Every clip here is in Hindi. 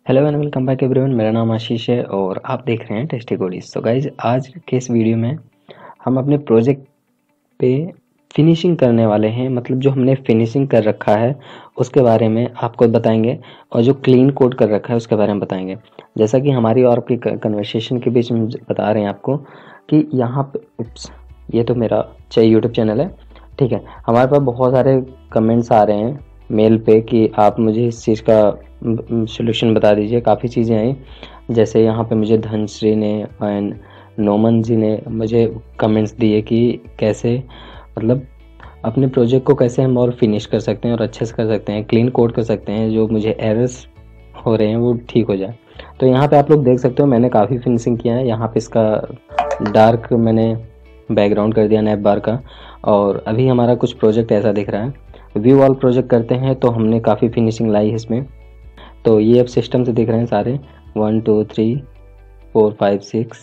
Hello and welcome back everyone. मेरा नाम आशीष है और आप देख रहे हैं टेस्टी कोडीज। तो गाइज आज के इस वीडियो में हम अपने प्रोजेक्ट पे फिनिशिंग करने वाले हैं। मतलब जो हमने फिनिशिंग कर रखा है उसके बारे में आपको बताएंगे और जो क्लीन कोड कर रखा है उसके बारे में बताएंगे। जैसा कि हमारी और आपकी कन्वर्सेशन के बीच में बता रहे हैं आपको कि यहाँ पे ये तो मेरा यूट्यूब चैनल है, ठीक है। हमारे पास बहुत सारे कमेंट्स आ रहे हैं मेल पे कि आप मुझे इस चीज़ का सोल्यूशन बता दीजिए। काफ़ी चीज़ें आई, जैसे यहाँ पे मुझे धनश्री ने एंड नोमन जी ने मुझे कमेंट्स दिए कि कैसे मतलब अपने प्रोजेक्ट को कैसे हम और फिनिश कर सकते हैं और अच्छे से कर सकते हैं, क्लीन कोड कर सकते हैं, जो मुझे एरर्स हो रहे हैं वो ठीक हो जाए। तो यहाँ पे आप लोग देख सकते हो मैंने काफ़ी फिनिशिंग किया है। यहाँ पे इसका डार्क मैंने बैकग्राउंड कर दिया नैप बार का, और अभी हमारा कुछ प्रोजेक्ट ऐसा दिख रहा है। व्यू ऑल प्रोजेक्ट करते हैं तो हमने काफ़ी फिनिशिंग लाई है इसमें। तो ये अब सिस्टम से दिख रहे हैं सारे 1 2 3 4 5 6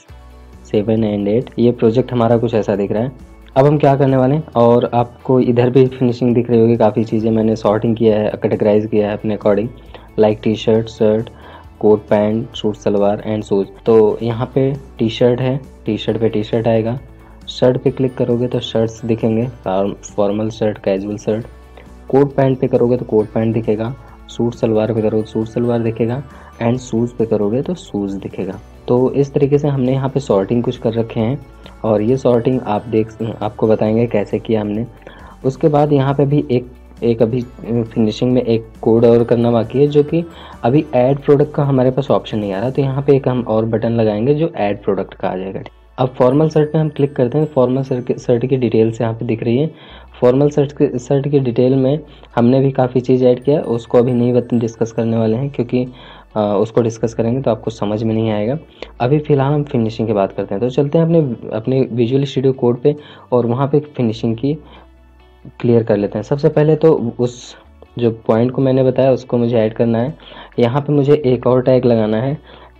7 एंड 8। ये प्रोजेक्ट हमारा कुछ ऐसा दिख रहा है। अब हम क्या करने वाले हैं, और आपको इधर भी फिनिशिंग दिख रही होगी। काफ़ी चीज़ें मैंने सॉर्टिंग किया है, कैटेगराइज किया है अपने according, like T shirt, shirt, coat pant, suit salwar and shoes. तो यहाँ पे टी शर्ट है, टी शर्ट पे टी शर्ट आएगा। शर्ट पे क्लिक करोगे तो शर्ट्स दिखेंगे, formal shirt, casual shirt. Coat pant पे करोगे तो कोट पैंट दिखेगा। सूट सलवार पे करोगे तो सूट सलवार दिखेगा, एंड शूज़ पे करोगे तो शूज़ दिखेगा। तो इस तरीके से हमने यहाँ पे सॉर्टिंग कुछ कर रखे हैं, और ये सॉर्टिंग आपको बताएंगे कैसे किया हमने। उसके बाद यहाँ पे भी एक अभी फिनिशिंग में एक कोड और करना बाकी है, जो कि अभी ऐड प्रोडक्ट का हमारे पास ऑप्शन नहीं आ रहा। तो यहाँ पे एक हम और बटन लगाएंगे जो ऐड प्रोडक्ट का आ जाएगा। अब फॉर्मल शर्ट पे हम क्लिक करते हैं। फॉर्मल शर्ट की डिटेल्स यहाँ पे दिख रही है। फॉर्मल शर्ट की डिटेल में हमने भी काफ़ी चीज़ ऐड किया, उसको अभी नहीं डिस्कस करने वाले हैं, क्योंकि उसको डिस्कस करेंगे तो आपको समझ में नहीं आएगा। अभी फ़िलहाल हम फिनिशिंग की बात करते हैं। तो चलते हैं अपने विजुअल स्टूडियो कोड पे, और वहाँ पे फिनिशिंग की क्लियर कर लेते हैं। सबसे पहले तो उस जो पॉइंट को मैंने बताया उसको मुझे ऐड करना है। यहाँ पे मुझे एक और टैग लगाना है,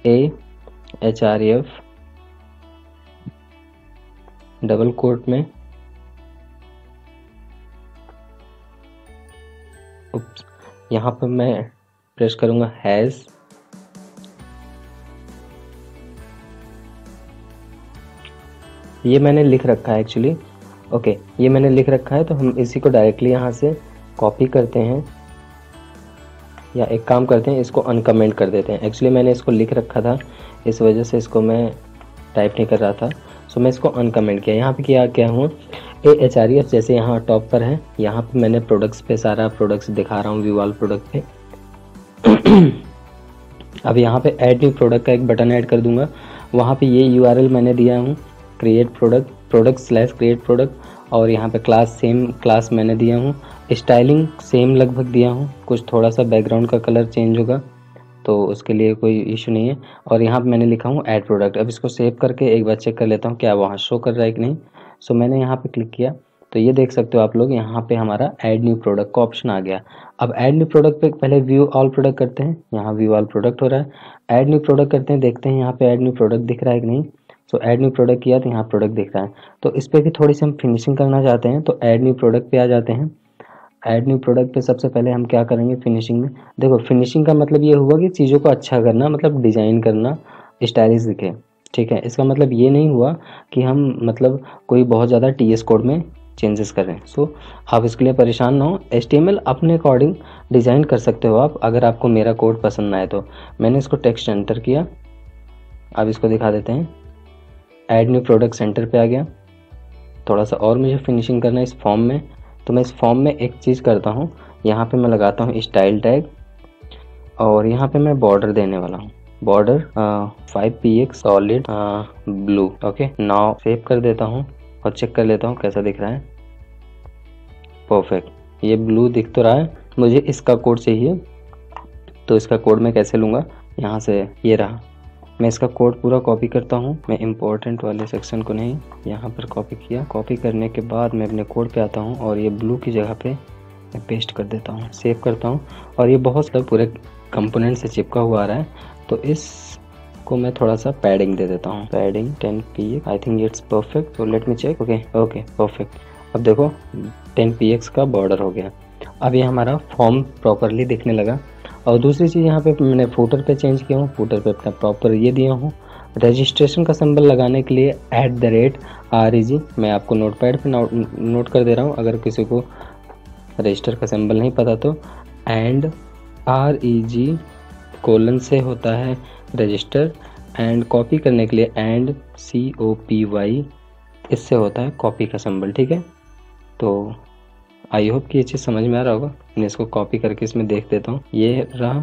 AHREF डबल कोट में यहाँ पर मैं प्रेस करूँगा हैज़। ये मैंने लिख रखा है एक्चुअली, ओके, ये मैंने लिख रखा है। तो हम इसी को डायरेक्टली यहाँ से कॉपी करते हैं, या एक काम करते हैं, इसको अनकमेंट कर देते हैं। एक्चुअली मैंने इसको लिख रखा था, इस वजह से इसको मैं टाइप नहीं कर रहा था, सो मैं इसको अनकमेंट किया। यहाँ पे क्या हुआ, AHREF जैसे यहाँ टॉप पर है, यहाँ पे मैंने प्रोडक्ट्स पे सारा प्रोडक्ट्स दिखा रहा हूँ, व्यू ऑल प्रोडक्ट पे। अब यहाँ पे ऐड न्यू प्रोडक्ट का एक बटन ऐड कर दूंगा। वहाँ पे ये URL मैंने दिया हूँ, क्रिएट प्रोडक्ट/क्रिएट प्रोडक्ट, और यहाँ पे क्लास सेम क्लास मैंने दिया हूँ। स्टाइलिंग सेम लगभग दिया हूँ, कुछ थोड़ा सा बैकग्राउंड का कलर चेंज होगा तो उसके लिए कोई इशू नहीं है। और यहाँ पे मैंने लिखा हूँ ऐड प्रोडक्ट। अब इसको सेव करके एक बार चेक कर लेता हूँ क्या वहाँ शो कर रहा है कि नहीं। सो मैंने यहाँ पे क्लिक किया तो ये देख सकते हो आप लोग, यहाँ पे हमारा ऐड न्यू प्रोडक्ट का ऑप्शन आ गया। अब ऐड न्यू प्रोडक्ट पे पहले व्यू ऑल प्रोडक्ट करते हैं। यहाँ व्यू ऑल प्रोडक्ट हो रहा है, ऐड न्यू प्रोडक्ट करते हैं, देखते हैं यहाँ पे ऐड न्यू प्रोडक्ट दिख रहा है कि नहीं। सो ऐड न्यू प्रोडक्ट किया तो यहाँ प्रोडक्ट दिख रहा है। तो इस पर भी थोड़ी सी हम फिनिशिंग करना चाहते हैं, तो ऐड न्यू प्रोडक्ट पे आ जाते हैं। ऐड न्यू प्रोडक्ट पे सबसे पहले हम क्या करेंगे, फिनिशिंग में देखो, फिनिशिंग का मतलब ये हुआ कि चीज़ों को अच्छा करना, मतलब डिज़ाइन करना स्टाइलिश दिखे, ठीक है। इसका मतलब ये नहीं हुआ कि हम मतलब कोई बहुत ज़्यादा TS कोड में चेंजेस कर रहे हैं। सो आप इसके लिए परेशान ना हो, HTML अपने अकॉर्डिंग डिज़ाइन कर सकते हो आप, अगर आपको मेरा कोड पसंद ना आए तो। मैंने इसको टेक्स्ट एंटर किया, अब इसको दिखा देते हैं। ऐड न्यू प्रोडक्ट सेंटर पे आ गया। थोड़ा सा और मुझे फिनिशिंग करना है इस फॉर्म में, तो मैं इस फॉर्म में एक चीज़ करता हूँ, यहाँ पे मैं लगाता हूँ स्टाइल टैग, और यहाँ पे मैं बॉर्डर देने वाला हूँ, border 5px solid blue. Okay, now save कर देता हूँ और चेक कर लेता हूँ कैसा दिख रहा है। परफेक्ट, ये ब्लू दिख तो रहा है। मुझे इसका कोड चाहिए, तो इसका कोड मैं कैसे लूँगा, यहाँ से ये रहा। मैं इसका कोड पूरा कॉपी करता हूँ, मैं इम्पोर्टेंट वाले सेक्शन को नहीं, यहाँ पर कॉपी किया। कॉपी करने के बाद मैं अपने कोड पे आता हूँ, और ये ब्लू की जगह पे मैं पेस्ट कर देता हूँ, सेव करता हूँ। और ये बहुत सारे पूरे कंपोनेंट से चिपका हुआ आ रहा है, तो इसको मैं थोड़ा सा पैडिंग दे देता हूँ, padding 10px। I think it's perfect, तो let me check. Okay perfect. अब देखो 10px का बॉर्डर हो गया। अब ये हमारा फॉर्म प्रॉपरली दिखने लगा। और दूसरी चीज़ यहाँ पे मैंने फुटर पे चेंज किया हूँ, फुटर पे अपना प्रॉपर ये दिया हूँ। रजिस्ट्रेशन का सिंबल लगाने के लिए @REG, मैं आपको नोटपैड पे नोट कर दे रहा हूँ, अगर किसी को रजिस्टर का सिंबल नहीं पता तो @REG कोलन से होता है रजिस्टर, एंड कॉपी करने के लिए COPY इससे होता है कॉपी का सिंबल। ठीक है, तो आई होप कि ये चीज़ समझ में आ रहा होगा। मैं इसको कॉपी करके इसमें देख देता हूँ, ये रहा,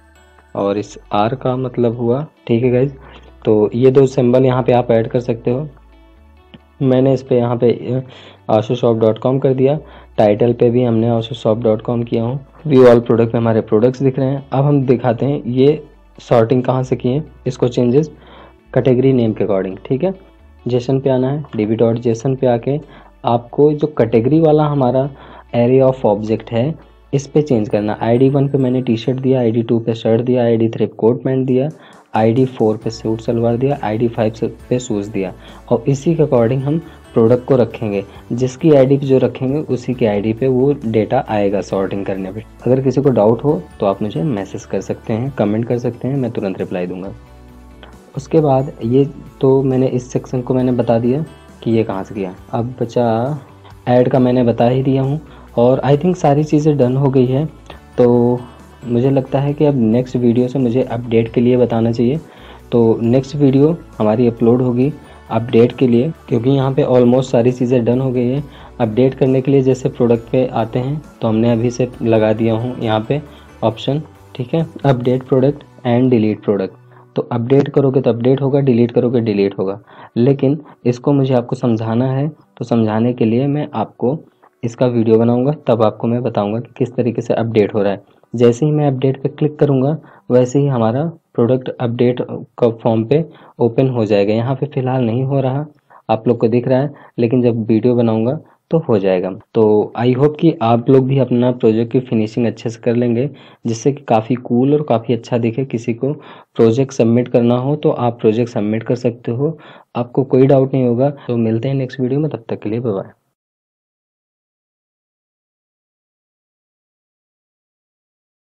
और इस R का मतलब हुआ। ठीक है गाइज, तो ये दो सिंबल यहाँ पे आप ऐड कर सकते हो। मैंने इस पे यहाँ पे ashoshop.com कर दिया, टाइटल पे भी हमने ashoshop.com किया हूँ, व्यू ऑल प्रोडक्ट पे हमारे प्रोडक्ट्स दिख रहे हैं। अब हम दिखाते हैं ये सॉर्टिंग कहाँ से किए, इसको चेंजेस कैटेगरी नेम के अकॉर्डिंग। ठीक है, जेसन पे आना है, db.json पे आके आपको जो कैटेगरी वाला हमारा एरिया ऑफ ऑब्जेक्ट है इस पे चेंज करना। ID1 पे मैंने टी शर्ट दिया, ID2 पे शर्ट दिया, ID3 पे कोट पैंट दिया, ID4 पे सूट सलवार दिया, ID5 पे शूज़ दिया, और इसी के अकॉर्डिंग हम प्रोडक्ट को रखेंगे। जिसकी आईडी पे जो रखेंगे उसी की आईडी पे वो डेटा आएगा सॉर्टिंग करने पे। अगर किसी को डाउट हो तो आप मुझे मैसेज कर सकते हैं, कमेंट कर सकते हैं, मैं तुरंत रिप्लाई दूंगा। उसके बाद ये तो मैंने इस सेक्शन को मैंने बता दिया कि ये कहाँ से किया। अब बचा ऐड का, मैंने बता ही दिया हूँ, और आई थिंक सारी चीज़ें डन हो गई है। तो मुझे लगता है कि अब नेक्स्ट वीडियो से मुझे अपडेट के लिए बताना चाहिए। तो नेक्स्ट वीडियो हमारी अपलोड होगी अपडेट के लिए, क्योंकि यहाँ पे ऑलमोस्ट सारी चीज़ें डन हो गई है। अपडेट करने के लिए जैसे प्रोडक्ट पे आते हैं तो हमने अभी से लगा दिया हूँ यहाँ पे ऑप्शन। ठीक है, update product and delete product. तो अपडेट करोगे तो अपडेट होगा, डिलीट करोगे डिलीट होगा। लेकिन इसको मुझे आपको समझाना है, तो समझाने के लिए मैं आपको इसका वीडियो बनाऊंगा, तब आपको मैं बताऊंगा कि किस तरीके से अपडेट हो रहा है। जैसे ही मैं अपडेट पे क्लिक करूंगा वैसे ही हमारा प्रोडक्ट अपडेट का फॉर्म पे ओपन हो जाएगा। यहाँ पे फ़िलहाल नहीं हो रहा, आप लोग को दिख रहा है, लेकिन जब वीडियो बनाऊंगा तो हो जाएगा। तो आई होप कि आप लोग भी अपना प्रोजेक्ट की फिनिशिंग अच्छे से कर लेंगे, जिससे कि काफ़ी कूल और काफ़ी अच्छा दिखे। किसी को प्रोजेक्ट सबमिट करना हो तो आप प्रोजेक्ट सबमिट कर सकते हो, आपको कोई डाउट नहीं होगा। तो मिलते हैं नेक्स्ट वीडियो में, तब तक के लिए बाय बाय।